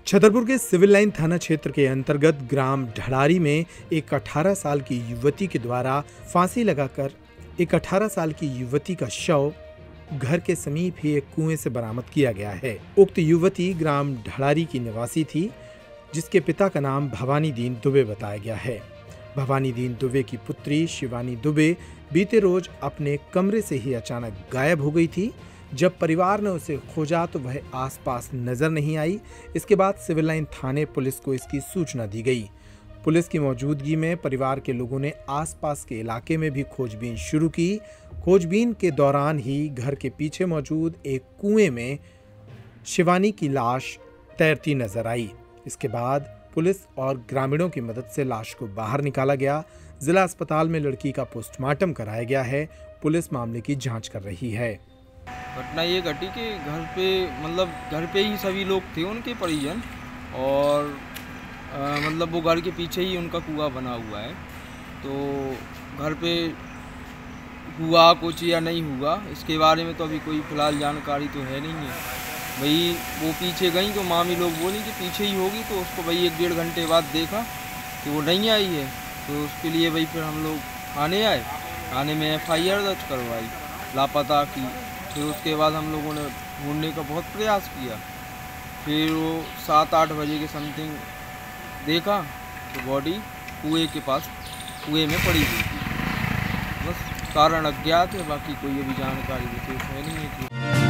छतरपुर के civil line थाना क्षेत्र के अंतर्गत ग्राम ढड़ारी में एक 18 साल की युवती के द्वारा फांसी लगाकर एक 18 साल की युवती का शव घर के समीप ही एक कुएं से बरामद किया गया है। उक्त युवती ग्राम ढड़ारी की निवासी थी, जिसके पिता का नाम भवानी दीन दुबे बताया गया है। भवानी दीन दुबे की पुत्री शिवानी दुबे बीते रोज अपने कमरे से ही अचानक गायब हो गई थी। जब परिवार ने उसे खोजा तो वह आसपास नजर नहीं आई। इसके बाद सिविल लाइन थाने पुलिस को इसकी सूचना दी गई। पुलिस की मौजूदगी में परिवार के लोगों ने आसपास के इलाके में भी खोजबीन शुरू की। खोजबीन के दौरान ही घर के पीछे मौजूद एक कुएं में शिवानी की लाश तैरती नजर आई। इसके बाद पुलिस और ग्रामीणों की मदद से लाश को बाहर निकाला गया। जिला अस्पताल में लड़की का पोस्टमार्टम कराया गया है। पुलिस मामले की जांच कर रही है। घटना ये घटी कि घर पे ही सभी लोग थे, उनके परिजन, और वो घर के पीछे ही उनका कुआं बना हुआ है। तो घर पे हुआ कुछ या नहीं हुआ, इसके बारे में तो अभी कोई फिलहाल जानकारी तो है नहीं है। भाई वो पीछे गई तो मामी लोग बोली कि पीछे ही होगी, तो उसको भाई 1-1.5 घंटे बाद देखा कि वो नहीं आई है। तो उसके लिए भाई फिर हम लोग थाने आए, थाने में FIR दर्ज करवाई लापता की। फिर उसके बाद हम लोगों ने ढूंढने का बहुत प्रयास किया। फिर वो 7-8 बजे के समथिंग देखा तो बॉडी कुएं में पड़ी हुई थी। बस कारण अज्ञात है, बाकी कोई अभी जानकारी विशेष है नहीं है।